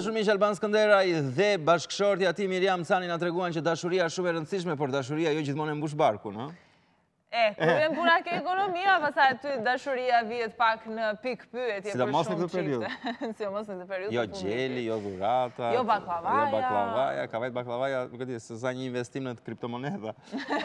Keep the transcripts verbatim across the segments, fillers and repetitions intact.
dashur miq, Alban Skënderaj dhe bashkëshortja e tij Miriam Cani na treguan që dashuria është shumë e rëndësishme, por dashuria jo gjithmonë e mbush barkun, ëh? E, kur vjen puna ke ekonomia, pastaj aty dashuria vihet pak në pikë pyetje për Sidomos në shumë këtë periudhë. çifte. Sidomos në këtë periudhë. Jo gjeli, jo dhurata. Jo baklavaja. Jo baklavaja, ka vetë baklavaja, nuk e di, se sa një investim në kriptomoneda.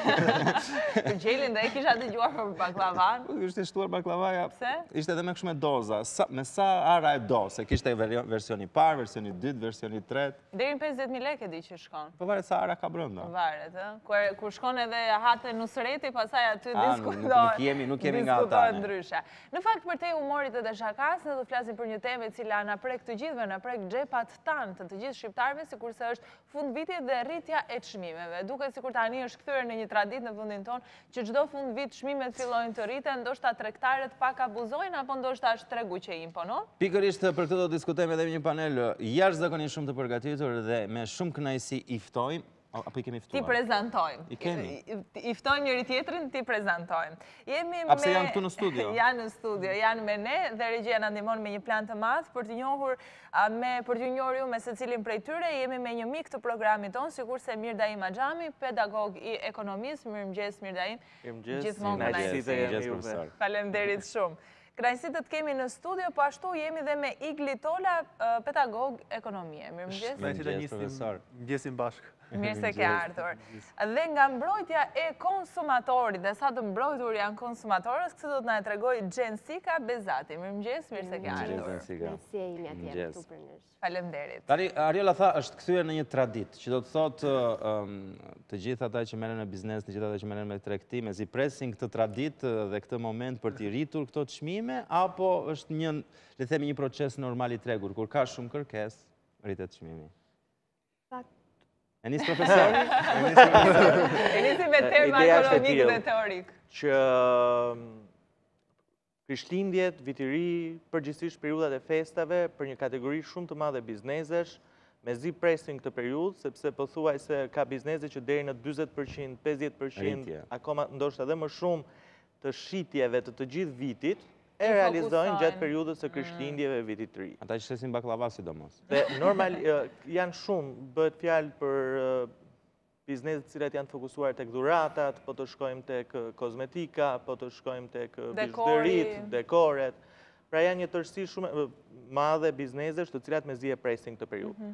Për gjelin dhe e kisha dëgjuar për baklavan. Ishte shtuar baklavaja. Pse? Ishte edhe me kështu me doza. Me sa ara e do, se kishte versioni parë, versioni dytë, versioni tretë. Deri në pesëdhjetë mijë lekë e di që shkon. Po varet sa ara ka brenda. Varet, ëh. Kur shkon edhe hate nusreti, pastaj aty diskutohet. Nuk jemi, nuk jemi nga ata. Ndryshe. Në fakt, për te humorit dhe shakas, ne do të flasim për një temë e cila na prek të gjithëve, na prek xhepat tanë të të gjithë shqiptarëve, sikurse është fundviti dhe rritja e çmimeve. Duket sikur tani është kthyer në një traditë në vendin tonë që çdo fundvit çmimet fillojnë të rriten, ndoshta tregtarët pak abuzojnë apo ndoshta është tregu që i imponon. Pikërisht për këtë do të diskutojmë edhe me një panel jashtëzakonisht shumë të përgatitur dhe me shumë kënaqësi i ftojmë. Apo i kemi ftuar? Ti prezentojmë. I kemi? I ftojmë njëri tjetrin, ti prezentojmë. Apse janë këtu në studio? Janë në studio, janë me ne dhe regjia na ndihmon me një plan të madh për të njohur me për t'ju njohur ju me secilin prej tyre. Jemi me një mik të programit ton, sikurse Mirdaim Axhami, pedagog i ekonomisë. Mirëmëngjes Mirdaim. Mirëmëngjes. Gjithmonë kënaqësi. Faleminderit shumë. Kënaqësi të të kemi në studio, po ashtu jemi dhe me Igli Tola, pedagog ekonomie. Mirëmëngjes. Mirëmëngjes profesor. Mirëmëngjesim bashkë. Mirë se ke ardhur. Dhe nga mbrojtja e konsumatorit, dhe sa të mbrojtur janë konsumatorës, këtë do të na e tregoj Gjensika Bezati. Mirëmëngjes, mirë se ke ardhur. Mirësi e imi atje këtu për nesh. Faleminderit. Tani, Ariola tha, është kthyer në një traditë, që do të thotë të gjithë ata që merren me biznes, të gjithë ata që merren me tregti, mezi presin këtë traditë dhe këtë moment për të rritur këto çmime, apo është një, le të themi, një proces normal i tregur, kur ka shumë kërkesë, rritet çmimi. E nisë profesori? E nisë me terma ekonomik dhe teorik. Që Krishtlindjet, vitiri, përgjithsisht periudat e festave, për një kategori shumë të madhe biznesesh, me zi presin këtë periudhë, sepse po thuaj se ka biznese që deri në dyzet përqind, pesëdhjetë përqind, akoma ndoshta edhe më shumë të shitjeve të të gjithë vitit, e realizojnë gjatë periudhës së Krishtlindjeve vitit të ri. Ata që shesin baklava sidomos. Dhe normal janë shumë, bëhet fjalë për bizneset të cilat janë të fokusuar tek dhuratat, po të shkojmë tek kozmetika, po të shkojmë tek bizhuterit, dekoret. Pra janë një tërësi shumë madhe biznesesh të cilat mezi e presin këtë periudhë.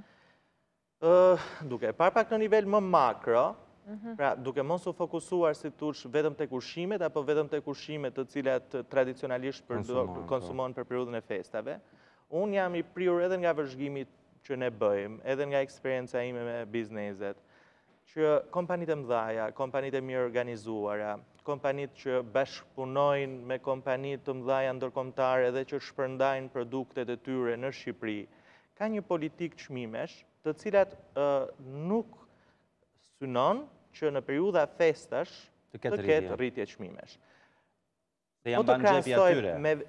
Duke parë pak në nivel më makro, pra duke mos u fokusuar si tush vetëm tek ushqimet apo vetëm tek ushqimet të cilat tradicionalisht konsumon për periudhën e festave, unë jam i prirur edhe nga vëzhgimit që ne bëjmë, edhe nga eksperienca ime me bizneset, që kompanit e mdhaja, kompanit e mirë organizuara, kompanit që bashkëpunojnë me kompanit të mdhaja ndërkombëtare dhe që shpërndajnë produktet e tyre në Shqipëri, ka një politikë çmimesh, të cilat nuk synon që në periudha festash të ketë rritje çmimesh. Se janë banë xhepi atyre.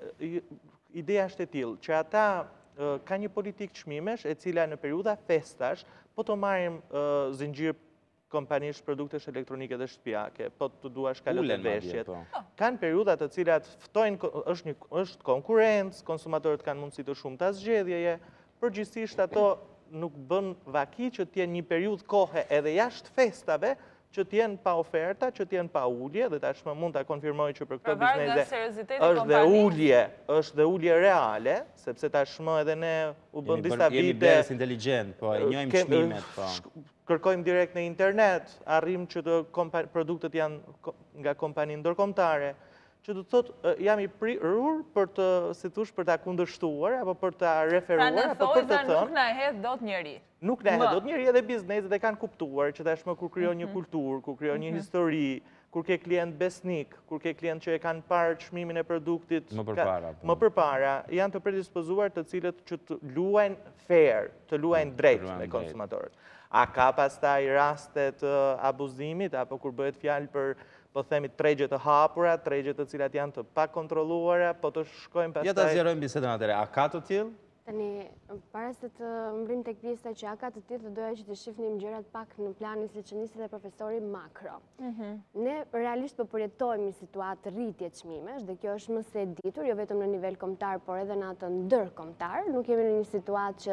Ideja është e tillë, që ata ka një politikë çmimesh e cila në periudha festash, po të marrim zinxhir kompanish produktesh elektronike dhe shtëpiake, po të duash kalot e veshjet. Kanë periudha të cilat ftojnë, është konkurrencë, konsumatorët kanë mundësi të shumta zgjedhjeje, përgjithsisht ato nuk bën vaki që t'jenë një periudhë kohe edhe jashtë festave, që t'jenë pa oferta, që t'jenë pa ullje, dhe tashmë mund t'a konfirmoj që për këto biznese është dhe ullje, është dhe ullje reale, sepse tashmë edhe ne u bën disa vite... Jemi blerës inteligent, po, e njojmë çmimet, po. Kërkojmë direkt në internet, arrim që produktet janë nga kompani ndërkombëtare, që do të thotë jam i prirur për të, si thosh, për ta kundërshtuar apo për ta referuar apo për të thënë. Pra në thojë nuk na e hedh dot njeri. Nuk na e hedh dot njeri, edhe bizneset e kanë kuptuar që tashmë kur krijon një kulturë, kur krijon një histori, kur ke klient besnik, kur ke klient që e kanë parë çmimin e produktit më përpara, më përpara, janë të predispozuar të cilët që të luajnë fair, të luajnë drejt me konsumatorët. A ka pastaj raste të abuzimit apo kur bëhet fjalë për po themi tregje të hapura, tregje të cilat janë të pa kontrolluara, po të shkojmë pastaj... Ja ta zgjerojmë bisedën atëre, a ka të tillë? Tani, para se të mbrim tek pjesa që a ka të tillë, doja që të shihnim gjërat pak në planin siç nisi dhe profesori makro. Ne realisht po përjetojmë një situatë rritje çmimesh, dhe kjo është më së e ditur, jo vetëm në nivel kombëtar, por edhe në atë ndërkombëtar. Nuk jemi në një situatë që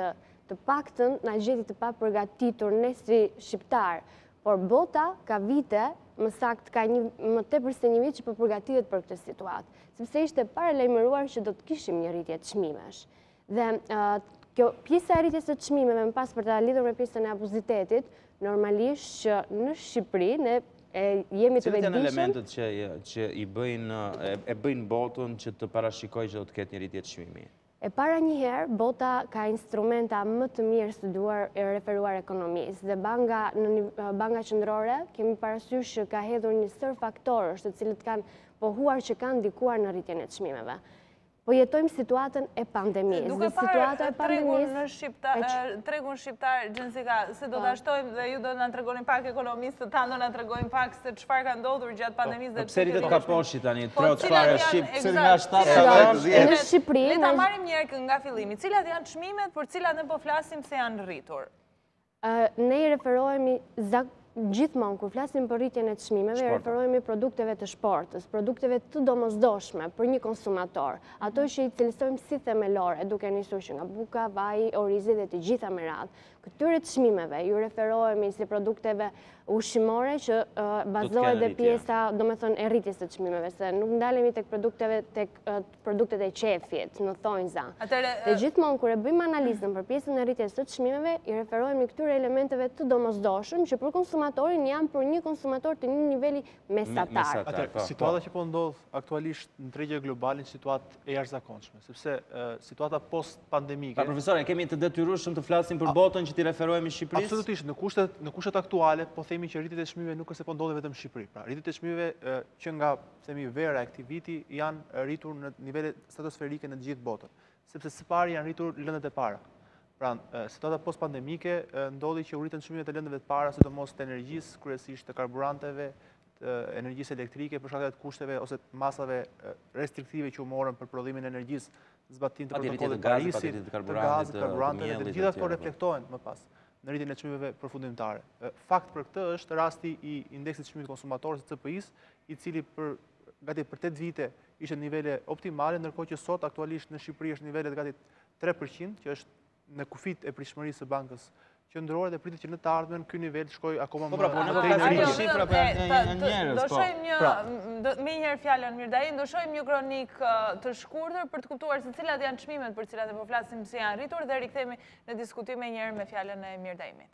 të paktën na gjeti të papërgatitur ne si shqiptar. Por bota ka vite, më sakt ka një, më tepër se një vit që po përgatitet për këtë situatë, sepse ishte paralajmëruar që do të kishim një rritje të çmimesh. Dhe uh, kjo pjesa e rritjes së çmimeve, më pas për ta lidhur me pjesën e abuzitetit, normalisht që në Shqipëri ne e jemi të vetëdijshëm. Cilat janë elementet që që i bëjnë e, e bëjnë botën që të parashikojë që do të ketë një rritje të çmimi? E para njëherë, bota ka instrumenta më të mirë studuar e referuar ekonomisë dhe banga, në banga qendrore kemi parasysh që ka hedhur një sër faktorësh të cilët kanë pohuar që kanë ndikuar në rritjen e çmimeve. Po jetojmë situatën e pandemisë. Duke parë tregun në shqiptar, tregun shqiptar, Gjensika, se do të ashtojmë dhe ju do të na tregoni pak ekonomistë të tanë, do na tregojnë pak se çfarë ka ndodhur gjatë pandemisë dhe pse rritet kaposhi tani, tre çfarë shqip, pse nga shtatë në Shqipëri. Le ta marrim një herë nga fillimi. Cilat janë çmimet për cilat ne po flasim se janë rritur? Ne i referohemi gjithmonë, kur flasim për rritjen e çmimeve, referohemi produkteve të shportës, produkteve të domosdoshme për një konsumator. Ato që i cilësojmë si themelore, duke nisur që nga buka, vaji, orizi dhe të gjitha me radhë. Këtyre çmimeve ju referohemi si produkteve ushqimore që bazohet dhe pjesa, do me thonë, e rritjes së çmimeve, se nuk ndalemi tek produkteve, tek produktet e qefit, në thonjza. Dhe gjithmonë kur e bëjmë analizën për pjesën e rritjes së çmimeve, i referohemi këtyre elementeve të domosdoshëm që për konsumatorin janë për një konsumator të një niveli mesatar. Atëherë, situata që po ndodh aktualisht në tregje globale, situatë e jashtëzakonshme, sepse situata post-pandemike. Pa profesore, kemi të detyrueshëm të flasim për botën që ti referohemi Shqipërisë? Absolutisht, në kushtet në kushtet aktuale, po themi që rritjet e çmimeve nuk është se po ndodhe vetëm në Shqipëri. Pra, rritjet e çmimeve që nga themi vera e këtij viti janë rritur në nivele stratosferike në të gjithë botën, sepse së pari janë rritur lëndët e para. Pra, situata post-pandemike ndodhi që u rritën çmimet e lëndëve të para, sidomos të energjisë, kryesisht të karburanteve, të energjisë elektrike, për shkak të kushteve ose të masave restriktive që u morën për prodhimin e energjisë, zbatim të protokollit të Parisit, të gazit, karburanteve, dhe gjitha ato reflektohen më pas në rritjen e çmimeve përfundimtare. Fakt për këtë është rasti i indeksit çmimit konsumator të C P I-s, i cili për gati për tetë vite ishte në nivele optimale, ndërkohë që sot aktualisht në Shqipëri është në nivele gati tre përqind, që është në kufit e pritshmërisë së bankës qendrore dhe pritet që në të ardhmen ky nivel shkojë akoma më lart. Do shohim një me një herë fjalën Mirdaim, do shohim një kronik të shkurtër për të kuptuar se cilat janë çmimet për cilat po flasim se janë rritur dhe rikthehemi në diskutim me një herë me fjalën e Mirdaimit.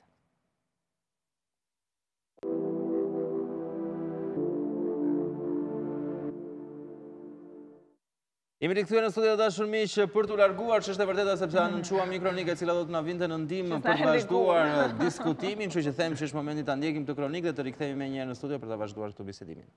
Jemi rikthyer në studio dashur miq për t'u larguar, që është e vërteta sepse anoncuam një kronikë e cila do të na vinte në ndihmë për të vazhduar diskutimin, kështu që them që është momenti ta ndjekim këtë kronikë dhe të rikthehemi më një herë në studio për ta vazhduar këtë bisedimin.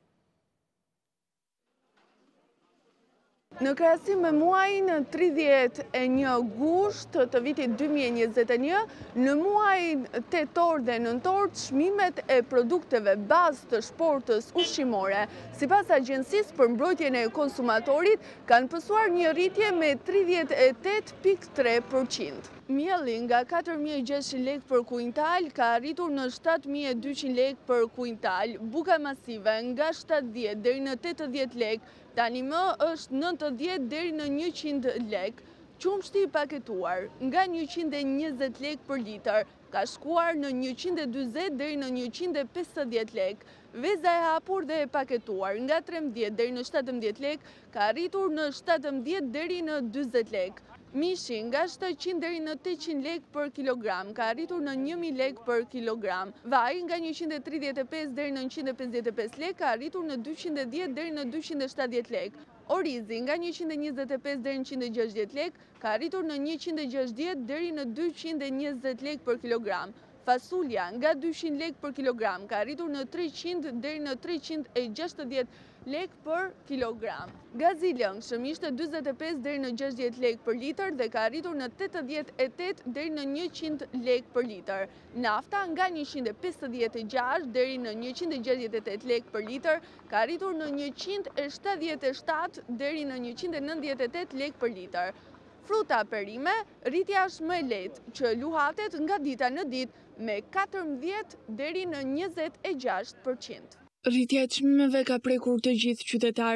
Në krahasim me muajin tridhjetë e një gusht të vitit dy mijë e njëzet e një, në muajin tetor dhe nëntor, çmimet e produkteve bazë të shportës ushqimore, sipas Agjencisë për Mbrojtjen e Konsumatorit, kanë pësuar një rritje me tridhjetë e tetë pikë tre përqind. Mielli nga katër mijë e gjashtëqind lekë për kuintal ka arritur në shtatë mijë e dyqind lekë për kuintal, buka masive nga shtatëdhjetë deri në tetëdhjetë lekë, tani më është nëntëdhjetë deri në njëqind lekë. Qumshti i paketuar nga njëqind e njëzet lekë për litër ka shkuar në njëqind e dyzet deri në njëqind e pesëdhjetë lekë. Veza e hapur dhe e paketuar nga trembëdhjetë deri në shtatëmbëdhjetë lekë ka arritur në shtatëmbëdhjetë deri në dyzet lekë. Mishi nga shtatëqind deri në tetëqind lekë për kilogram ka arritur në një mijë lekë për kilogram. Vaj nga njëqind e tridhjetë e pesë deri në njëqind e pesëdhjetë e pesë lekë ka arritur në dyqind e dhjetë deri në dyqind e shtatëdhjetë lekë. Orizi nga njëqind e njëzet e pesë deri në njëqind e gjashtëdhjetë lekë ka arritur në njëqind e gjashtëdhjetë deri në dyqind e njëzet lekë për kilogram. Fasulja nga dyqind lekë për kilogram ka arritur në treqind deri në treqind e gjashtëdhjetë lekë për kilogram. Gazi i lëngshëm ishte dyzet e pesë deri në gjashtëdhjetë lekë për litër dhe ka arritur në tetëdhjetë e tetë deri në njëqind lekë për litër. Nafta nga njëqind e pesëdhjetë e gjashtë deri në njëqind e gjashtëdhjetë e tetë lekë për litër ka arritur në njëqind e shtatëdhjetë e shtatë deri në njëqind e nëntëdhjetë e tetë lekë për litër. Fruta perime, rritja është më e lehtë, që luhatet nga dita në ditë me katërmbëdhjetë deri në njëzet e gjashtë përqind. Rritja e çmimeve ka prekur të gjithë qytetarët.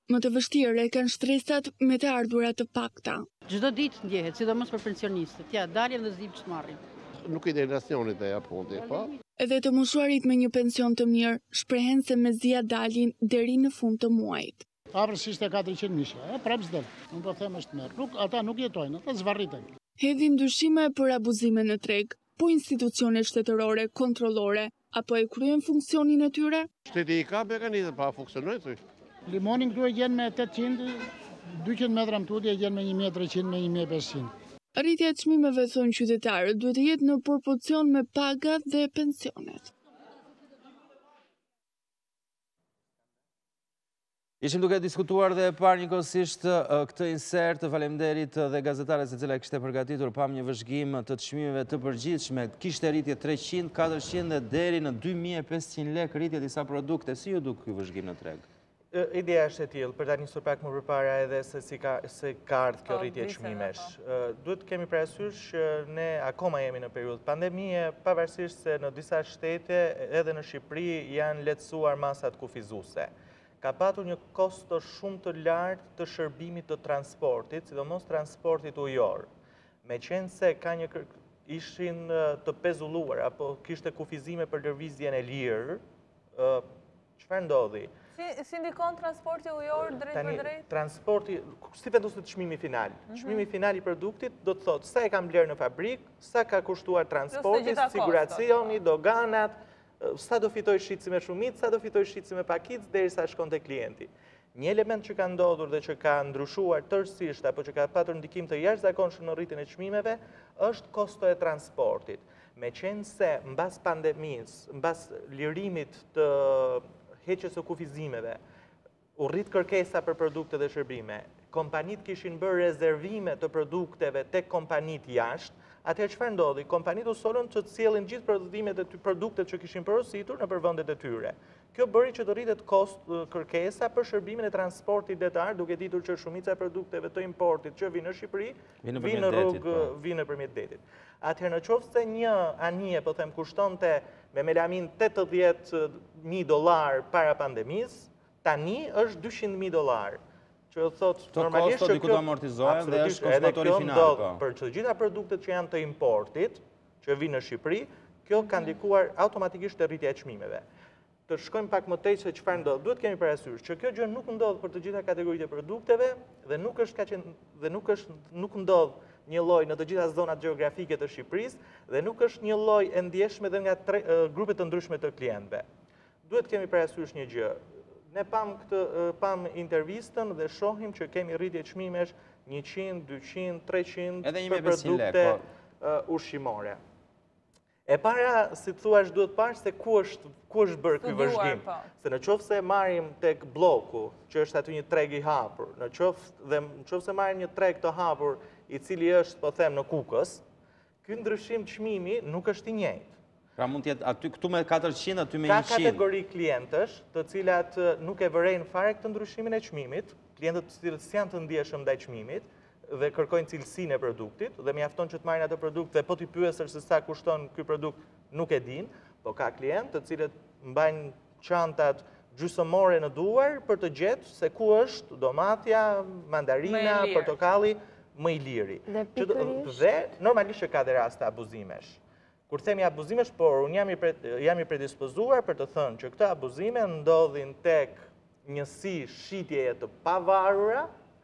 më të vështirë e kanë shtresat me të ardhurat të pakta. Çdo ditë ndjehet, sidomos për pensionistët. Ja, daljem dhe zdim ç'të marrim. Nuk i dhe relacionit e apunti, po. Edhe të moshuarit me një pension të mirë shprehen se mezia dalin deri në fund të muajit. Pavarësisht e katërqind mijë, e prap s'del. Unë po them është mirë. Nuk ata nuk jetojnë, ata zvarriten. Hedhin dyshime për abuzime në treg, po institucione shtetërore, kontrollore, apo e kryen funksionin e tyre? Shteti i ka mekanizëm pa funksionojnë thuj. Limonin këtu e gjen me tetëqind, dyqind metra më tutje e gjen me një mijë e treqind, me një mijë e pesëqind. Rritja e çmimeve thonë qytetarët duhet të jetë në proporcion me pagat dhe pensionet. Ishim duke diskutuar dhe parë njëkohësisht këtë insert, faleminderit dhe gazetare se cila e kishte përgatitur, pam një vëzhgim të çmimeve të përgjithshme, kishte rritje treqind, katërqind dhe deri në dy mijë e pesëqind lekë rritje disa produkte. Si ju duk ky vëzhgim në treg? Ideja është e tillë, për ta nisur pak më përpara edhe se si ka se ka ardhur kjo rritje e çmimesh. Duhet kemi parasysh që ne akoma jemi në periudhë pandemie, pavarësisht se në disa shtete edhe në Shqipëri janë lehtësuar masat kufizuese. Ka patur një kosto shumë të lartë të shërbimit të transportit, sidomos transportit ujor. Meqense ka një ishin të pezulluar apo kishte kufizime për lëvizjen e lirë, çfarë ndodhi? Si ndikon transporti ujor drejt për drejt? Transporti, si vendoset çmimi final? Çmimi final i produktit do të thotë sa e kam blerë në fabrik, sa ka kushtuar transporti, siguracioni, doganat, sa do fitoj shitësi me shumicë, sa do fitoj shitësi me pakicë, derisa shkon te klienti. Një element që ka ndodhur dhe që ka ndryshuar tërësisht apo që ka patur ndikim të jashtëzakonshëm në rritjen e çmimeve është kosto e transportit. Meqense mbas pandemisë, mbas lirimit të heqjes së kufizimeve, u rrit kërkesa për produkte dhe shërbime, kompanit kishin bërë rezervime të produkteve tek kompanit jashtë, atëherë çfarë ndodhi? Kompanit u solën që të sjellin gjithë prodhimet e produktet që kishin porositur në vendet e tyre. Kjo bëri që të rritet kost kërkesa për shërbimin e transportit detar, duke ditur që shumica e produkteve të importit që vinë në Shqipëri, vinë në rrugë, vinë nëpërmjet detit. Atëherë në qoftë se një anije, po them, kushtonte me melamin tetëdhjetë mijë dollar para pandemisë, tani është dyqind mijë dollar. Që thotë normalisht që kjo amortizohen dhe është konsumatori final. Për të gjitha produktet që janë të importit, që vinë në Shqipëri, kjo ka ndikuar automatikisht te rritja e çmimeve. Të shkojmë pak më tej se çfarë ndodh. Duhet kemi parasysh që kjo gjë nuk ndodh për të gjitha kategoritë e produkteve dhe nuk është kaq dhe nuk është nuk ndodh një lloj në të gjitha zonat gjeografike të Shqipërisë dhe nuk është një lloj e ndjeshme edhe nga grupe të ndryshme të klientëve. Duhet kemi parasysh një gjë. Ne pam këtë pam intervistën dhe shohim që kemi rritje çmimesh njëqind, dyqind, treqind për produkte ushqimore. E para, si të thuash, duhet parë se ku është ku është bërë ky vëzhgim. Se në qoftë se marrim tek bloku, që është aty një treg i hapur, në qoftë dhe në qoftë se marrim një treg të hapur i cili është, po them, në Kukës, ky ndryshim çmimi nuk është i njëjtë. Pra mund të jetë aty këtu me katërqind, aty me njëqind. Ka kategori klientësh, të cilat nuk e vërejnë fare këtë ndryshimin e çmimit, klientët të cilët janë të ndjeshëm ndaj çmimit dhe kërkojnë cilësinë e produktit dhe mjafton që të marrin atë produkt dhe po t'i pyesësh se sa kushton ky produkt nuk e din, po ka klientë të cilët mbajnë çantat gjysmore në duar për të gjetur se ku është domatja, mandarina, portokalli më i liri. Dhe normalisht që ka dhe raste abuzimesh. Kur themi abuzimesh, por unë jam i predispozuar për të thënë që këto abuzime ndodhin tek njësi shitjeje të pavarura,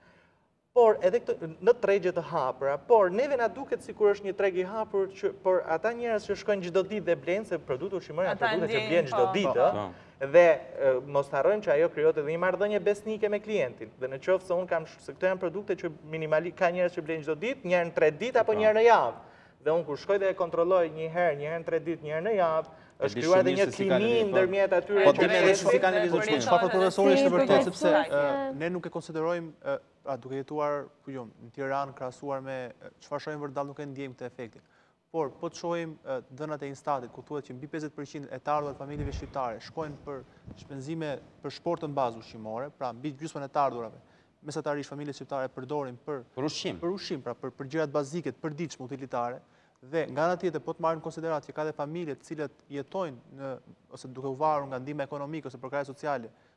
por edhe në tregje të hapura, por neve na duket sikur është një treg i hapur, por ata njerëz që shkojnë çdo ditë dhe blenë, se produkte ushqimore janë produkte që blen çdo ditë, dhe mos harrojmë që ajo krijohet edhe një marrëdhënie besnike me klientin. Dhe në qoftë se unë kam se këto janë produkte që minimalisht ka njerëz që blenë çdo ditë, një herë në tre ditë apo një herë në javë. Dhe unë kur shkoj dhe e kontrolloj një herë, një herë në tre ditë, një herë në javë, është krijuar edhe një klimi ndërmjet atyre që ne si kanë lëvizur. Çfarë profesori është vërtet sepse ne nuk e konsiderojmë pra duke jetuar në Tiranë krahasuar me çfarë shohim vërdall nuk e ndjejmë këtë efektin. Por po të shohim dhënat e Instatit ku thuhet që mbi pesëdhjetë përqind e të ardhurat familjeve shqiptare shkojnë për shpenzime për sportën bazë ushqimore, pra mbi gjysmën e të ardhurave mesatarisht familjet shqiptare përdorin për për ushqim, për ushqim, pra për për gjërat bazike të përditshme utilitare. Dhe nga ana tjetër po të marrim në konsiderat që ka dhe familje të cilat jetojnë në ose duke u varur nga ndihma ekonomike ose përkrahje sociale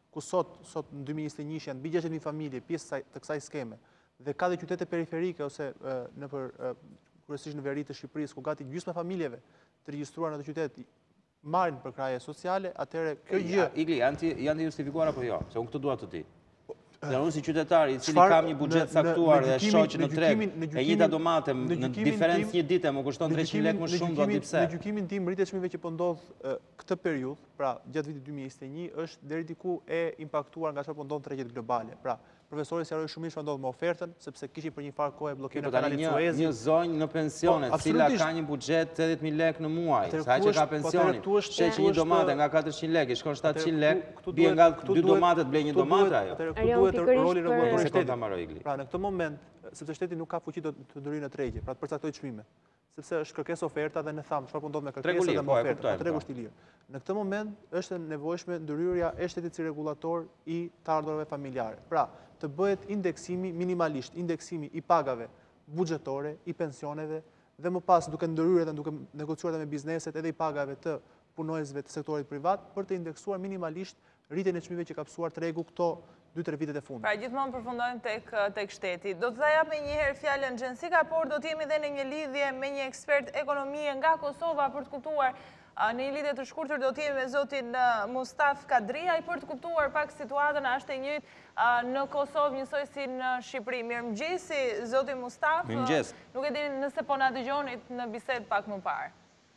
ku sot, sot në dy mijë e njëzet e një janë mbi gjashtëdhjetë mijë familje pjesë të kësaj skeme, dhe ka dhe qytete periferike ose në për kryesisht në veri të Shqipërisë, ku gati gjysma familjeve të regjistruar në atë qytet marrin për kraje sociale, atëherë kjo gjë. Igli, janë të justifikuar apo jo? Se unë këtë dua të di. Dhe unë si qytetari i cili kam një buxhet saktuar dhe shoh që në treg e njëjta domate në diferencë një dite më kushton treqind lekë më shumë, do di pse. Në gjykimin tim rritja e çmimeve që po ndodh këtë periudhë, pra gjatë vitit dy mijë e njëzet e një, është deri diku e impaktuar nga çfarë po ndodh tregjet globale. Pra, profesori sqaroi shumë mirë çfarë ndodh me ofertën, sepse kishin për një farë kohë bllokimin e kanalit Suezit. Një zonjë në pensione, e cila ka një buxhet tetëdhjetë mijë lekë në muaj, sa që ka pensionin. Sheh që një domate nga katërqind lekë shkon shtatëqind lekë, bie nga dy domate të blej një domate ajo. Atëherë ku duhet roli rregullatorit shtetit. Pra në këtë moment, sepse shteti nuk ka fuqi të ndërhyrë në tregje, pra të përcaktojë çmimet, sepse është kërkesë oferta dhe ne tham çfarë po ndodh me kërkesën dhe me ofertën. Tregu është i lirë. Në këtë moment është e nevojshme ndërhyrja e shtetit si rregullator i të ardhurave familjare. Pra, të bëhet indeksimi minimalisht, indeksimi i pagave buxhetore, i pensioneve dhe më pas duke ndërhyrë dhe duke negociuar me bizneset edhe i pagave të punojësve të sektorit privat për të indeksuar minimalisht rritjen e çmimeve që ka psuar tregu këto dy tre vitet e fundit. Pra gjithmonë përfundojmë tek tek shteti. Do të jap me një herë fjalën Xhensika, por do të jemi edhe në një lidhje me një ekspert ekonomie nga Kosova për të kuptuar në një lidhje të shkurtër do të jemi me zotin Mustaf Kadriaj për të kuptuar pak situatën është e njëjtë në Kosovë njësoj si në Shqipëri. Mirëmëngjesi zoti Mustaf. Mirëmëngjes. Nuk e dini nëse po na dëgjonit në bisedë pak më parë.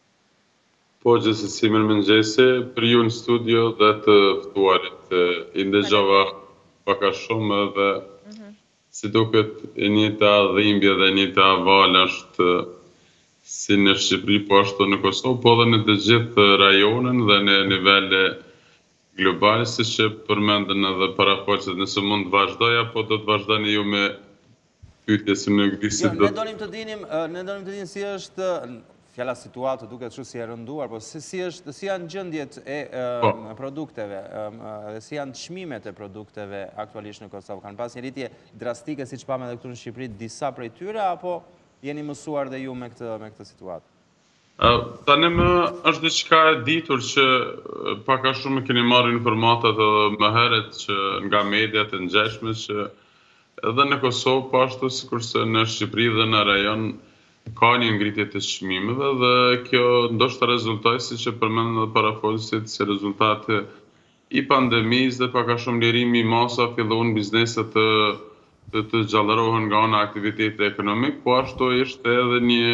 Po, gjithsesi mirëmëngjesi, për ju në studio dhe të ftuarit i ndëgjova pak a shumë dhe si duket e njëjta dhimbje dhe e njëjta valë është si në Shqipëri, po ashtu në Kosovë, po dhe në të gjithë rajonën dhe në nivele globale, si që përmendën edhe parafaqësit, nëse mund të vazhdoj, apo do të vazhdoni ju me pyetje si në visit. Ne donim të dinim, ne donim të dinim si është fjala situatë duket kështu si e rënduar, po si është si janë gjendjet e produkteve dhe si janë çmimet e produkteve aktualisht në Kosovë. Kanë pas një rritje drastike siç pamë edhe këtu në Shqipëri disa prej tyre apo jeni mësuar dhe ju me këtë me këtë situatë? Tani më është diçka e ditur që pak a shumë keni marrë informatat edhe më herët që nga mediat e ngjashme që edhe në Kosovë po ashtu sikurse në Shqipëri dhe në rajon ka një ngritje të çmimeve dhe kjo ndoshta rezultoi siç e përmendën edhe parafolësit si rezultate i pandemisë dhe pak a shumë lirimi i masa filluan bizneset të të të gjallërohen nga ana aktiviteti ekonomik, po ashtu ishte edhe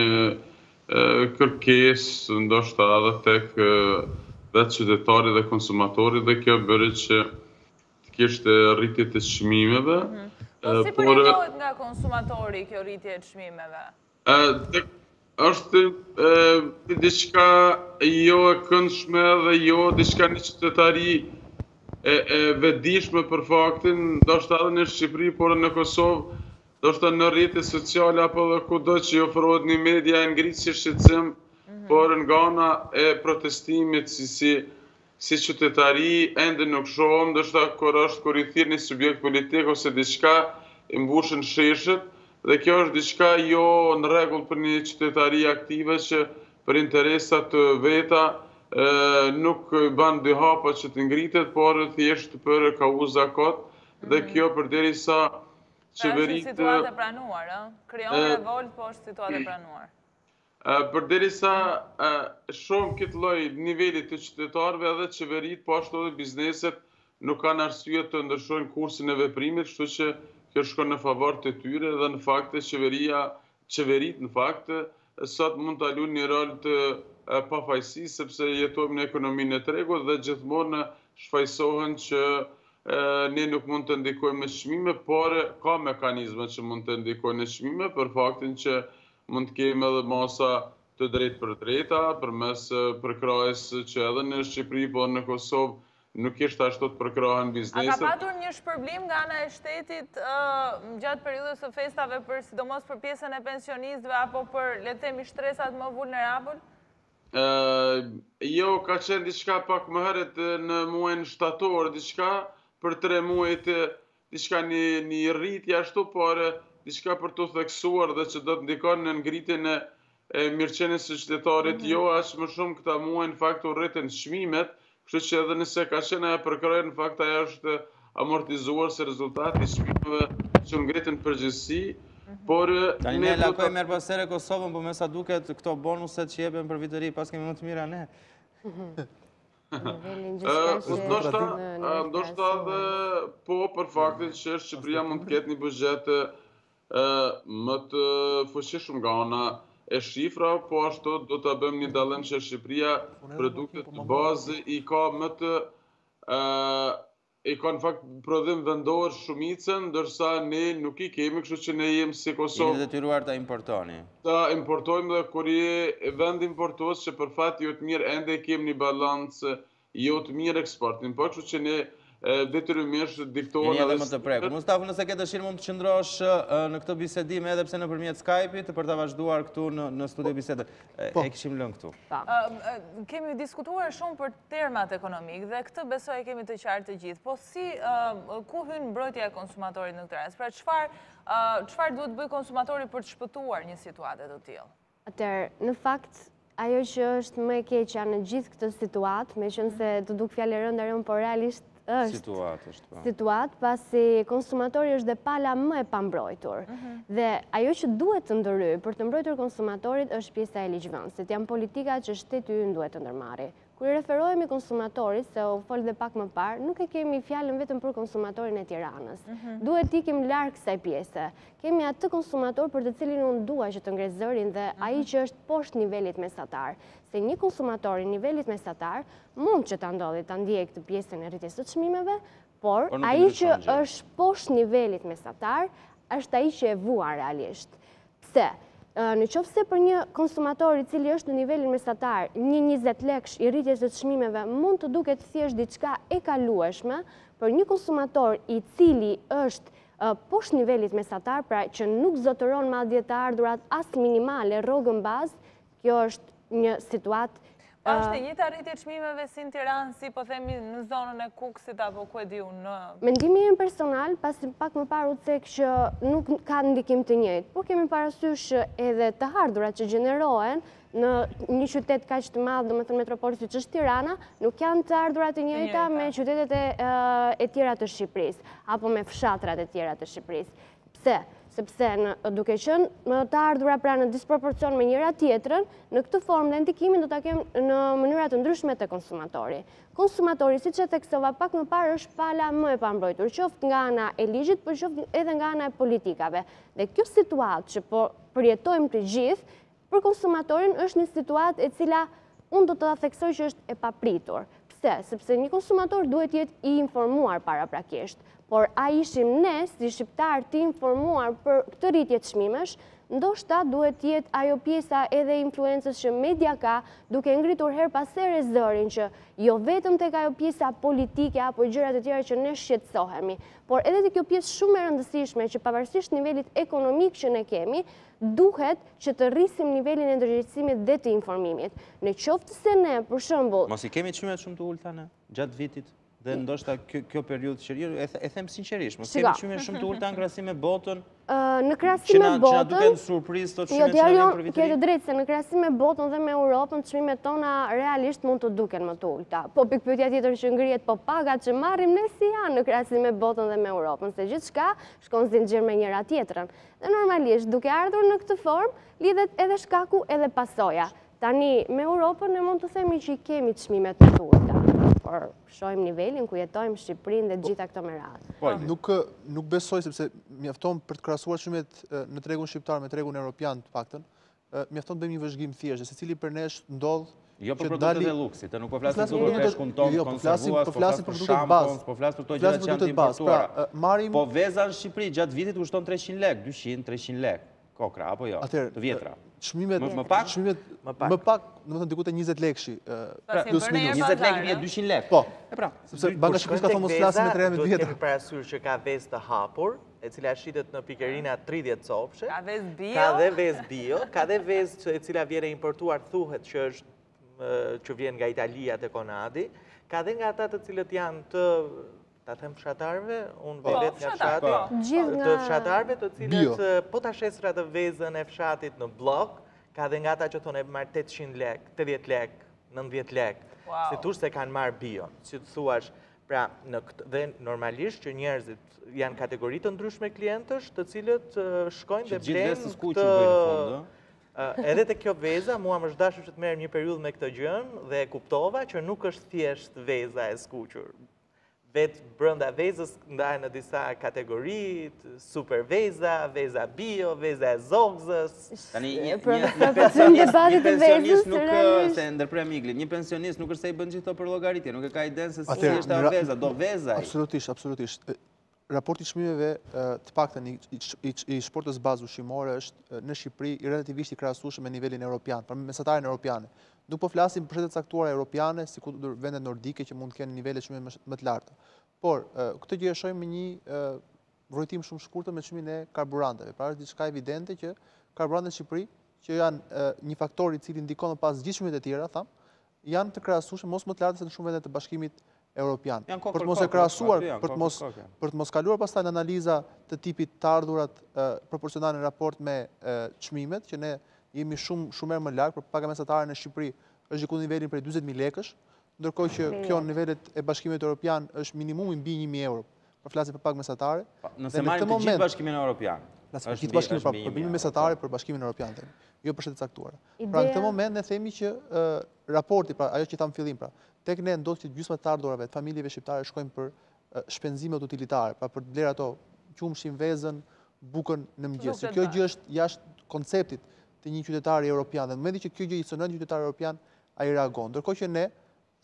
një kërkesë ndoshta edhe tek vetë qytetari dhe konsumatori dhe kjo bëri që të kishte rritje të çmimeve. Po si përjetohet nga konsumatori kjo rritje e çmimeve? Është diçka jo e këndshme dhe jo diçka një qytetari e vetëdijshme për faktin, ndoshta edhe në Shqipëri, por në Kosovë, ndoshta në rrjetet sociale apo edhe kudo që ofrohet në media e ngritë si shqetësim, por nga ana e protestimit si si si qytetari ende nuk shohëm, ndoshta kur është kur i thirr një subjekt politik ose diçka i mbushën sheshet, dhe kjo është diçka jo në rregull për një qytetari aktive që për interesat të veta nuk ban dy hapa që të ngritet, por thjesht për kauza kot, dhe kjo përderisa qeveritë... Është situatë e pranuar, krijon revolt, po është situatë e pranuar. Përderisa shumë këtë lloj nivelit të qytetarëve edhe qeveritë, po ashtu edhe bizneset nuk kanë arsye të ndryshojnë kursin e veprimit, kështu që kjo shkon në favor të tyre dhe në fakt qeveria, qeveritë në fakt sot mund ta luajnë një rol të pafajësi, sepse jetojmë në ekonominë e tregut dhe gjithmonë shfaqsohen që ne nuk mund të ndikojmë me çmime, por ka mekanizma që mund të ndikojnë në çmime për faktin që mund të kemi edhe masa të drejtë për drejta përmes përkrahjes që edhe në Shqipëri po në Kosovë nuk ishte ashtu të përkrahen bizneset. A ka patur një shpërblim nga ana e shtetit gjatë periudhës së festave për sidomos për pjesën e pensionistëve apo për le të themi shtresat më vulnerabil? Jo, ka qenë diçka pak më herët në muajin shtator, diçka për tre muajt, diçka një rritje ashtu, por diçka për të theksuar dhe që do të ndikon në ngritjen e mirëqenies së qytetarit, jo aq më shumë këta muaj në fakt u rritën çmimet, kështu që edhe nëse ka qenë e përkryer, në fakt ajo është amortizuar se rezultati i çmimeve që ngritën përgjithësi, por tani ne lakoj merr pasere Kosovën, por me sa duket këto bonuset që jepen për vit të ri, pas kemi më të mira ne. Ndoshta edhe po për faktin që Shqipëria mund të ketë një buxhet më të fuqishëm nga ana e shifra, po ashtu do të bëjmë një dallim që Shqipëria produktet bazë i ka më të i ka në fakt prodhim vendor shumicën, ndërsa ne nuk i kemi, kështu që ne jemi si Kosovë. Jeni detyruar ta importoni. Ta importojmë dhe kur je vend importues që për fat jo të mirë ende kemi një balancë jo të mirë eksportin, po kështu që ne detyrimisht diktohen edhe më të prekur. Mustafa, nëse ke dëshirë mund të qëndrosh në këtë bisedim edhe pse nëpërmjet Skype-it për ta vazhduar këtu në studio bisedë. E kishim lënë këtu. Kemi diskutuar shumë për termat ekonomik dhe këtë besoj kemi të qartë të gjithë. Po si ku hyn mbrojtja e konsumatorit në këtë rast? Pra çfarë çfarë duhet bëj konsumatori për të shpëtuar një situatë të tillë? Atëherë, në fakt ajo që është më e keqja në gjithë këtë situatë, meqense të duk fjalë rënda rënd, por realisht është situatë, pasi konsumatori është dhe pala më e pambrojtur. Dhe ajo që duhet të ndërry për të mbrojtur konsumatorit është pjesa e ligjvënësit. Janë politika që shteti ynë duhet të ndërmarrë. Kur i referohemi konsumatorit, se u fol dhe pak më parë, nuk e kemi fjalën vetëm për konsumatorin e Tiranës. Duhet ikim larg kësaj pjese. Kemi atë konsumator për të cilin unë dua që të ngres zërin dhe ai që është poshtë nivelit mesatar. Se një konsumator i nivelit mesatar mund që ta ndodhi ta ndjejë këtë pjesën e rritjes së çmimeve, por ai që është poshtë nivelit mesatar është ai që e vuan realisht. Pse? Në qoftë se për një konsumator i cili është në nivelin mesatar, një njëzet lekësh i rritjes së çmimeve mund të duket thjesht diçka e kalueshme, për një konsumator i cili është poshtë nivelit mesatar, pra që nuk zotëron madje të ardhurat as minimale rrogën bazë, kjo është një situatë. Është e njëjta arritje e çmimeve si në Tiranë, si po themi në zonën e Kukësit apo ku e diu në... Mendimi im personal, pasi pak më parë u cek që nuk ka ndikim të njëjtë, por kemi parasysh edhe të ardhurat që gjenerohen në një qytet kaq të madh, domethënë metropoli siç është Tirana, nuk janë të ardhurat të njëjta me qytetet e tjera të Shqipërisë apo me fshatrat e tjera të Shqipërisë. Pse? Sepse duke qenë të ardhura pra në disproporcion me njëra tjetrën, në këtë formë dhe ndikimin do ta kemë në mënyra të ndryshme të konsumatori. Konsumatori, siç e theksova pak më parë, është pala më e pambrojtur, qoftë nga ana e ligjit, por qoftë edhe nga ana e politikave. Dhe kjo situatë që po përjetojmë të gjithë, për konsumatorin është një situatë e cila unë do të ta theksoj që është e papritur. Pse? Sepse një konsumator duhet jetë i informuar paraprakisht. Por a ishim ne, si shqiptar, të informuar për këtë rritje të çmimesh, ndoshta duhet jetë ajo pjesa edhe influencës që media ka, duke ngritur her pas here zërin që jo vetëm tek ajo pjesa politike apo gjërat e tjera që ne shqetësohemi, por edhe te kjo pjesë shumë e rëndësishme që pavarësisht nivelit ekonomik që ne kemi, duhet që të rrisim nivelin e ndërgjegjësimit dhe të informimit. Në qoftë se ne, për shembull, mos i kemi çmimet shumë të ulta ne gjatë vitit. Dhe ndoshta kjo periudhë qërier, e them sinqerisht, mos kemi çmime shumë të ulta në krahasim me botën. Në krahasim me botën, që na duken surprizë të çmimet që janë për vitin. Ke të drejtë se në krahasim me botën dhe me Europën, çmimet tona realisht mund të duken më të ulta. Po pikpyetja tjetër që ngrihet, po pagat që marrim ne si janë në krahasim me botën dhe me Europën, se gjithçka shkon zinxhir me njëra tjetrën. Dhe normalisht, duke ardhur në këtë formë, lidhet edhe shkaku edhe pasoja. Tani, me Europën ne mund të themi që i kemi çmimet të ulta. Por shohim nivelin ku jetojmë Shqipërinë dhe gjitha këto me radhë. Nuk besoj, sepse mjafton për të krahasuar çmimet në tregun shqiptar me tregun evropian të paktën, mjafton të bëjmë një vëzhgim thjesht, secili për nesh ndodh jo për produktet e luksit, nuk po flasim për peshkun tonë konservuar, po flasim për shampons, po flasim për këto gjëra që janë të importuara. Po veza në Shqipëri gjatë vitit kushton treqind lekë, dyqind, treqind lekë. Kokra, apo jo, të vjetra. Çmimet më pak, më pak, domethënë diku te njëzet lekëshi, plus minus. njëzet lekë bie dyqind lekë. Po. E pra, sepse Banka Shqipërisë ka thonë mos flasim me tre me të vjetra. Do të kemi parasysh që ka vezë të hapur, e cila shitet në pikerina tridhjetë copshe. Ka vezë bio. Ka dhe vezë bio, ka dhe vezë e cila vjen e importuar thuhet që është që vjen nga Italia te Konadi, ka dhe nga ata të cilët janë të ta them fshatarëve, unë velet nga fshati, të fshatarëve të cilët po ta shesra të vezën e fshatit në blok, ka dhe nga ata që thonë e marrë tetëqind lekë, tetëdhjetë lekë, nëntëdhjetë lekë. Si thush se kanë marrë bio, si të thuash, pra, në këtë, dhe normalisht që njerëzit janë kategori të ndryshme klientësh, të cilët shkojnë dhe blenë këtë... Edhe të kjo veza, mua më shdashur që të merrem një periudhë me këtë gjën dhe e kuptova që nuk është thjesht veza e skuqur. Vetë brenda vezës ndahen në disa kategori, super veza, veza bio, veza e zogzës. Tani një pensionist nuk se ndërprem Igli, një pensionist nuk është se i bën gjithë për llogaritje, nuk e ka idenë se si është ajo veza, do veza. Absolutisht, absolutisht. Raporti i çmimeve të paktën i shportës bazë ushqimore është në Shqipëri i relativisht i krahasueshëm me nivelin evropian, për mesatarin evropiane. Nuk po flasim për shtetet caktuara evropiane, sikur vendet nordike që mund të kenë nivele çmime më të larta. Por këtë gjë e shohim me një vërtetim shumë shkurtër me çmimin e karburanteve. Pra është diçka evidente që karburantet në Shqipëri, që janë një faktor i cili ndikon më pas gjithë çmimet e tjera, tham, janë të krahasueshëm mos më të larta se në shumë vende të Bashkimit Evropian. Për të mos e krahasuar, për të mos për të mos kaluar pastaj në analiza të tipit të ardhurat proporcionale në raport me çmimet, që ne jemi shumë shumë më larg, për paga mesatare në Shqipëri është diku në nivelin prej dyzet mijë lekësh, ndërkohë që kjo në nivelet e Bashkimit Evropian është minimumi mbi një mijë euro. Për flasim për pagë mesatare. Nëse marrim të gjithë Bashkimin Evropian. Për gjithë Bashkimin, për përbimin mesatare për Bashkimin Evropian, jo për shtetet caktuara. Pra në këtë moment ne themi që raporti, pra ajo që tham fillim, pra tek ne ndodh që gjysma të ardhurave të familjeve shqiptare shkojnë për shpenzimet utilitare, pra për të blerë ato qumshin, vezën, bukën në mëngjes. Kjo gjë është jashtë konceptit të një qytetari evropian, dhe në momenti që kjo gjë i sonon një qytetar evropian, ai reagon. Ndërkohë që ne,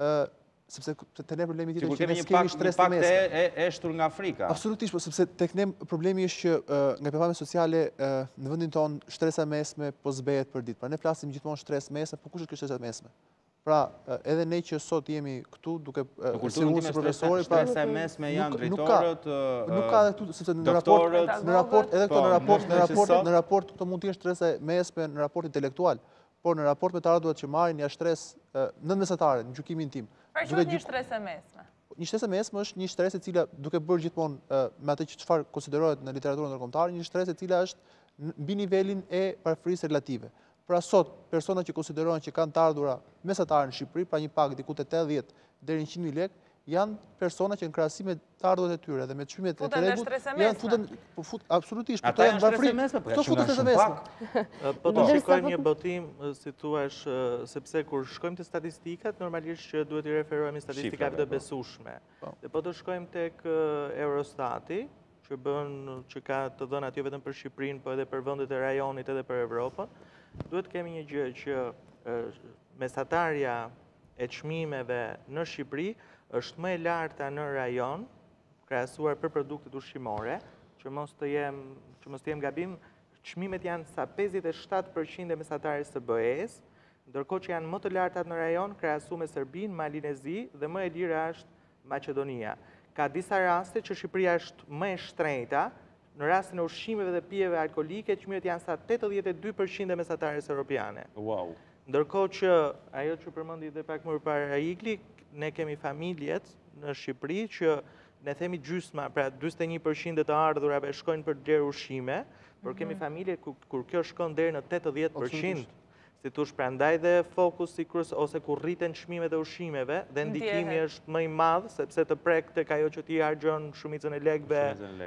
sepse të ne problemi tjetër që ne kemi shtres të mesme. Sikur kemi një eshtur nga Afrika. Absolutisht, sepse tek ne problemi është që nga pikpamja sociale në vendin tonë shtresa mesme po zbehet për ditë. Pra ne flasim gjithmonë shtres mesme, po kush është kjo shtresa mesme? Pra, edhe ne që sot jemi këtu duke sigurur si profesori, pra shtresa mesme janë drejtorët, nuk ka edhe këtu sepse në raport, në raport, edhe këto në raport, në raport, në raport këto mund të jenë shtresa mesme në raport intelektual, por në raport me të ardhurat që marrin ja shtres nënmesatare në gjykimin tim. Pra që është një shtresë mesme? Një shtresë mesme është një shtresë e cila duke bërë gjithmonë me atë që çfarë konsiderohet në literaturën ndërkombëtare, një shtresë e cila është mbi nivelin e parafrisë relative. Pra sot, persona që konsiderohen që kanë të ardhura mesatare në Shqipëri, pra një pagë diku te tetëdhjetë deri në njëqind mijë lekë, janë persona që në krahasim me të ardhurat e tyre dhe me çmimet e rregullt, janë futen absolutisht, por janë varfëri. Këto futen shtresë mesme. Po të shikojmë një botim, si thuash, sepse kur shkojmë te statistikat, normalisht që duhet i referohemi statistikave të besueshme. Dhe po të shkojmë tek Eurostati, që bën që ka të dhënat jo vetëm për Shqipërinë, po edhe për vendet e rajonit edhe për Evropën, duhet kemi një gjë që mesatarja e çmimeve në Shqipëri është më e larta në rajon, krahasuar për produktet ushqimore, që mos të jem, që mos të jem gabim, çmimet janë sa pesëdhjetë e shtatë përqind e mesatarisë së B E-s, ndërkohë që janë më të lartat në rajon krahasuar me Serbinë, Malinezi dhe më e lira është Maqedonia. Ka disa raste që Shqipëria është më e shtrenjta, në rastin e ushqimeve dhe pijeve alkolike, çmimet janë sa tetëdhjetë e dy përqind e mesatarisë europiane. Wow. Ndërkohë që ajo që përmendi dhe pak më parë Igli, ne kemi familjet në Shqipëri që ne themi gjysma, pra njëzet e një përqind të ardhurave shkojnë për blerë ushqime, por kemi familje kur kjo shkon deri në tetëdhjetë përqind. Si thush, prandaj dhe fokusi ose kur rriten çmimet e ushqimeve dhe ndikimi është më i madh sepse të prek tek ajo që ti harxhon shumicën e lekëve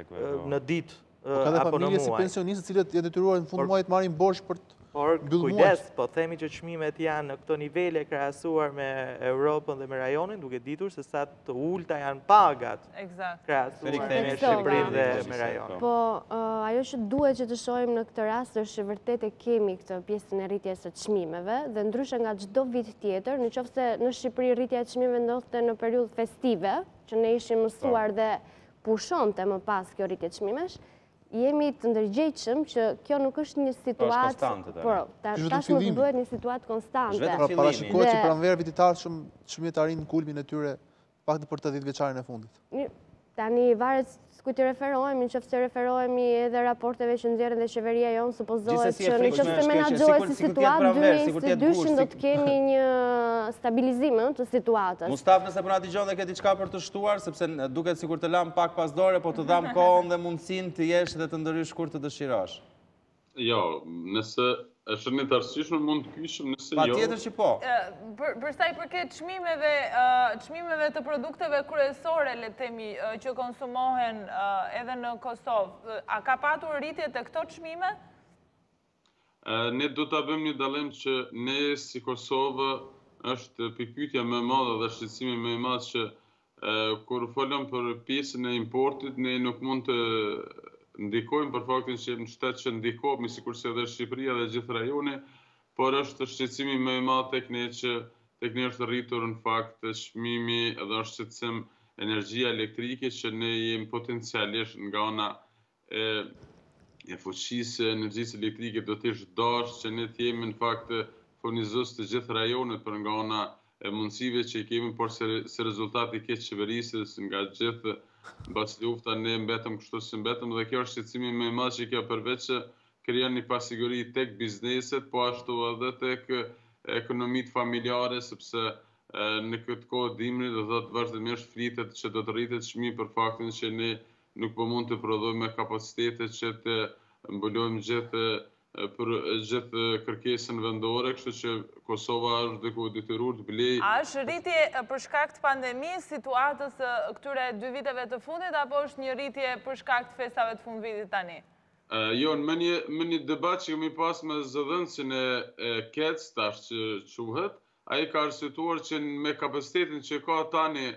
në ditë apo në muaj. Ka dhe familje si pensionistë të cilët janë detyruar në fund muajit marrin borxh për të Por kujdes, po themi që çmimet janë në këto nivele krahasuar me Europën dhe me rajonin, duke ditur se sa të ulta janë pagat. Eksakt. Krahasuar me Shqipërinë dhe me rajonin. Po ajo që duhet që të shohim në këtë rast është që vërtet e kemi këtë pjesën e rritjes së çmimeve dhe ndryshe nga çdo vit tjetër, nëse në Shqipëri rritja e çmimeve ndodhte në periudhë festive, që ne ishim mësuar dhe pushonte më pas kjo rritje e çmimesh, jemi të ndërgjegjshëm që kjo nuk është një situatë, por tashmë të bëhet një situatë konstante. Parashikohet që pranverë vititar çmimet arrin kulmin e tyre pak për të dhjetë vjeçarin e fundit. Tani varet kujt i referohemi, nëse referohemi edhe raporteve që nxjerrin dhe qeveria jonë, supozohet që nëse menaxhohet si situatë dy mijë e njëzet e dy do të kemi një stabilizim të situatës. Mustaf, nëse po na dëgjon dhe ke diçka për të shtuar, sepse duket sikur të lam pak pas dore, po të dham kohën dhe mundësinë të jesh dhe të ndërhysh kur të dëshirosh. Jo, nëse është një të arsyeshme, mund të kyshëm nëse jo. Pa tjetër që po. Përsa i përket çmimeve të produkteve kryesore, le të themi, që konsumohen edhe në Kosovë, a ka patur rritje të këto çmime? Ne do ta bëjmë një dallim që ne si Kosovë është pikpyetja më e madhe dhe shqetësimi më i madh që kur folëm për pjesën e importit, ne nuk mund të ndikojmë për faktin që jemi shtet që ndikohemi sikurse edhe Shqipëria dhe gjithë rajoni, por është shqetësimi më i madh tek ne që tek ne është rritur në fakt çmimi dhe është shqetësim energjia elektrike që ne jemi potencialisht nga ana e e fuqisë energjisë elektrike do të ishte dash që ne të jemi në fakt furnizues të gjithë rajonit për nga ana e mundësive që i kemi, por se, se rezultati keq qeverisës nga gjithë mbas lufta ne mbetëm kështu si mbetëm dhe kjo është shqetësimi më i madh që kjo përveç që krijon një pasiguri tek bizneset, po ashtu edhe tek ekonomitë familjare, sepse në këtë kohë dimri do thotë vazhdimisht flitet që do të rritet çmimi për faktin që ne nuk po mund të prodhojmë me kapacitete që të mbulojmë gjithë për gjithë kërkesën vendore, kështu që Kosova është duke detyruar të blej. A është rritje për shkak të pandemisë, situatës këtyre dy viteve të fundit, apo është një rritje për shkak të festave të fundvitit tani? Jo, në më një debat që kemi pas me zëdhënësin e K E C tash që quhet, ai ka arsyetuar që me kapacitetin që ka tani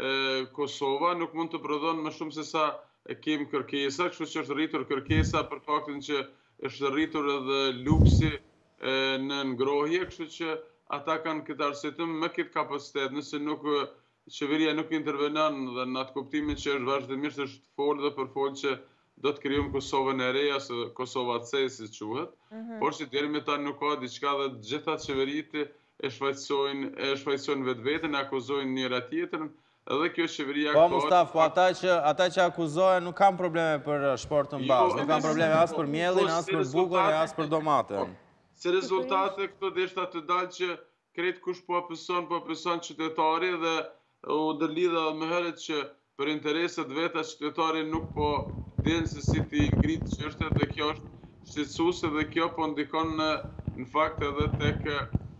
Kosova nuk mund të prodhon më shumë se sa kemi kërkesa, kështu që është rritur kërkesa për faktin që është rritur edhe luksi në ngrohje, kështu që ata kanë këtë arsyetim me këtë kapacitet, nëse nuk qeveria nuk intervenon dhe në atë kuptimin që është vazhdimisht është folë dhe për folë që do të krijojmë Kosovën e re, ose Kosova C, si quhet, por që deri me tani nuk ka diçka dhe të gjitha qeveritë e shfaqsojnë e shfaqsojnë vetveten, e akuzojnë njëra tjetrën. Edhe kjo qeveria... Po, Mustaf, po ata që akuzohen nuk kanë probleme për shportën bazë, nuk kanë probleme as për mielin, as për bukën e as për domatën. Se rezultate këto deshta të dalë që kretë kush po apëson, po apëson qytetari dhe u dërlidha më herët që për intereset veta qytetari nuk po denë se si ti ngritë që është dhe kjo është shqetësuese dhe kjo po ndikon në fakt edhe tek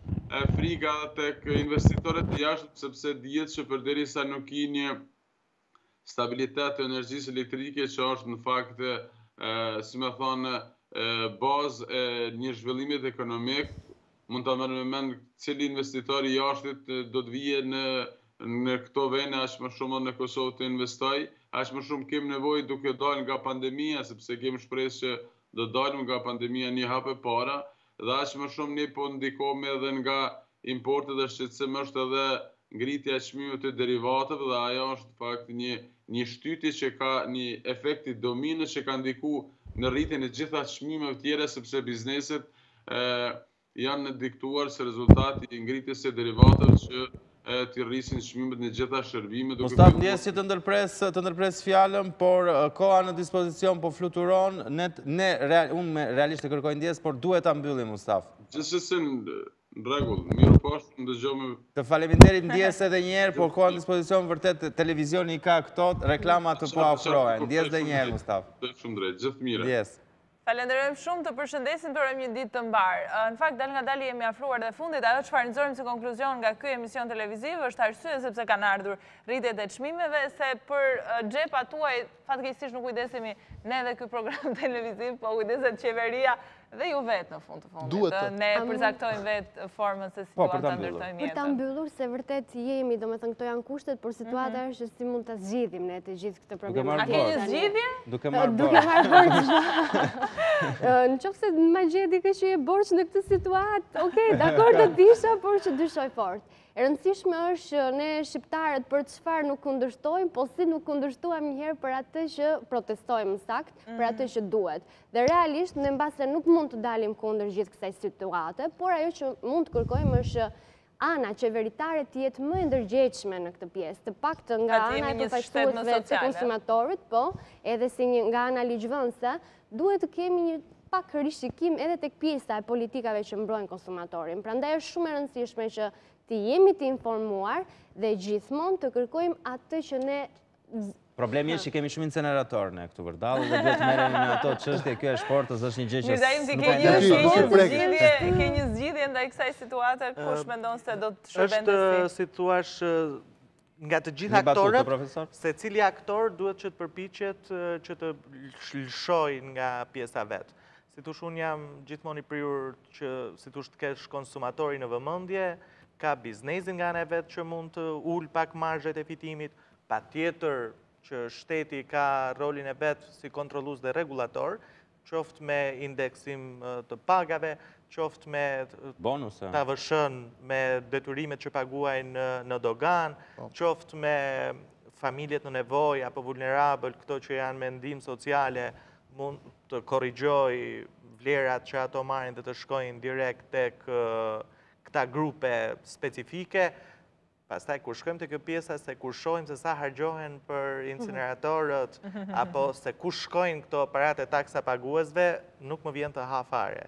frika tek investitorët të jashtëm, sepse dihet që përderisa nuk i një stabilitet të energjisë elektrike që është në fakt, si me thonë, bazë e një zhvillimit ekonomik, mund të merrem me mend cili investitor i jashtit do të vijë në në këto vende aq më shumë në Kosovë të investoj, aq më shumë kemi nevojë duke dalë nga pandemia, sepse kemi shpresë që do dalim nga pandemia një hap e para, dhe aq më shumë ne po ndikohemi edhe nga importet dhe shqetësim është edhe ngritja e çmimeve të derivateve dhe ajo është fakt një një shtytje që ka një efekti domino që ka ndikuar në rritjen e gjitha çmimeve të tjera, sepse bizneset janë diktuar se rezultati i ngritjes së derivateve që të rrisin çmimet në gjitha shërbimet. Mustaf, ndjes që të ndërpres të ndërpres fjalën, por koha në dispozicion po fluturon, ne unë realisht e kërkoj ndjes, por duhet ta mbyllim, Mustaf. Gjithsesi në rregull, mirë po është ndëgjojmë. Të faleminderit ndjes edhe një herë, por koha në dispozicion vërtet televizioni ka këto reklamat të po afrohen. Ndjes edhe një herë, Mustaf. Shumë drejt, gjithë mirë. Ndjes. Falenderojmë shumë, të përshëndesim, të urojmë një ditë të mbar. Në fakt, dal nga dali jemi afruar dhe fundit, ajo çfarë nxorrim si konkluzion nga ky emision televiziv është arsye sepse kanë ardhur rritjet e çmimeve, se për xhepat tuaj fatkeqësisht nuk kujdesemi ne dhe ky program televiziv, po kujdeset qeveria dhe ju vetë në fund të fundit. Ne përcaktojmë vetë formën se si duam ta ndërtojmë jetën. Për ta mbyllur, se vërtet jemi, domethënë këto janë kushtet, por situata është si mund ta zgjidhim ne të gjithë këtë problem. A ke një zgjidhje? Duke marrë Duke marrë borxh. Në qoftë se ma gjeti që je borxh në këtë situatë, okej, dakor të disha, por që dyshoj fort. E rëndësishme është që ne shqiptarët për çfarë nuk kundërshtojmë, po si nuk kundërshtuam njëherë për atë që protestojmë sakt, për atë që duhet. Dhe realisht, ne mbase nuk mund të dalim kundër gjithë kësaj situate, por ajo që mund të kërkojmë është ana qeveritare të jetë më e ndërgjegjshme në këtë pjesë, të paktën nga ana e përfaqësuesve të konsumatorit, po, edhe si nga ana ligjvënëse, duhet të kemi një pak rishikim edhe tek pjesa e politikave që mbrojnë konsumatorin. Prandaj është shumë e rëndësishme që të jemi të informuar dhe gjithmonë të kërkojmë atë që ne Problemi është që kemi shumë inceneratorë ne këtu vërdallë dhe duhet merremi me ato çështje, kjo është sportës, është një gjë që Mirdaim, ti ke një zgjidhje, ke një zgjidhje ndaj kësaj situate, kush mendon se do të shërbente si? Është si thuash nga të gjithë aktorët, se cili aktor duhet që të përpiqet që të lëshojë nga pjesa vetë. Si tush unë jam gjithmonë i prirur që si tush të kesh konsumatori në vëmendje, ka biznesin nga ana e vetë që mund të ul pak marzhet e fitimit, patjetër që shteti ka rolin e vetë si kontrollues dhe regulator, qoftë me indeksim të pagave, qoftë me bonuse, ta vëshën me detyrimet që paguajnë në dogan, qoftë me familjet në nevojë apo vulnerabël, këto që janë me ndihmë sociale, mund të korrigjoj vlerat që ato marrin dhe të shkojnë direkt tek këta grupe specifike. Pastaj, kur shkojmë të kjo pjesa, se kur shohim se sa hargjohen për incineratorët, apo se ku shkojnë këto aparate taksa paguesve, nuk më vjen të ha fare.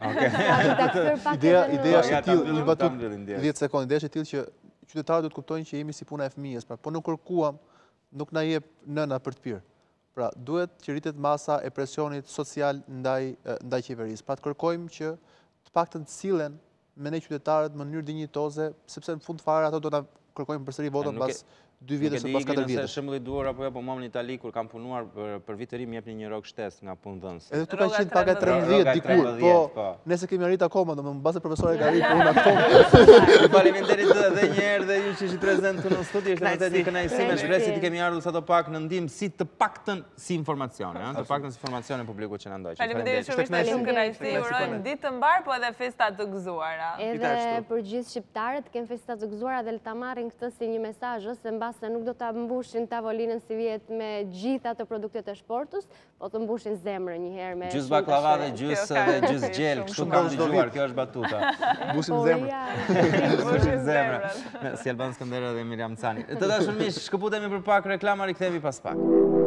Ideja është e tillë, një batut dhjetë sekondë, ideja është e tillë që qytetarët do të kuptojnë që jemi si puna e fëmijës, pra po nuk kërkuam, nuk na jep nëna për të pirë. Pra, duhet që rritet masa e presionit social ndaj ndaj qeverisë. Pra, të kërkojmë që të paktën të sillen me ne qytetarët në mënyrë dinjitoze, sepse në fund fare ato do ta kërkojmë përsëri votën pas dy vjetësh ose pas katër vjetësh. Nëse shembulli duar apo jo, po mua në Itali kur kam punuar për vit të ri më jepni një rrogë shtesë nga punëdhënësi. Edhe tu ka qenë paga trembëdhjetë dikur, po nëse kemi arrit akoma, domethënë mbase profesori ka arrit unë akoma. Faleminderit edhe një herë dhe ju që ishit prezent këtu në studio, ishte vërtet një kënaqësi, me shpresë të kemi ardhur sato pak në ndihmë si të paktën si informacione, ëh, të paktën si informacione publikut që na ndoj. Faleminderit shumë, ishte shumë kënaqësi. Urojmë ditë të mbar, po edhe festa të gëzuara. Edhe për gjithë shqiptarët kem festa të gëzuara dhe ta marrin këtë si një mesazh, se mbase nuk do ta mbushin tavolinën si vjet me gjitha të produktet e shportës, po të mbushin zemrën një herë me gjys baklava dhe gjys dhe gjys gjel, kështu kam dëgjuar, kjo është batuta. Mbushim zemrën. Mbushim zemrën. Si Alban Skënderë dhe Miriam Cani. Të dashur miq, shkëputemi për pak reklama, rikthehemi pas pak.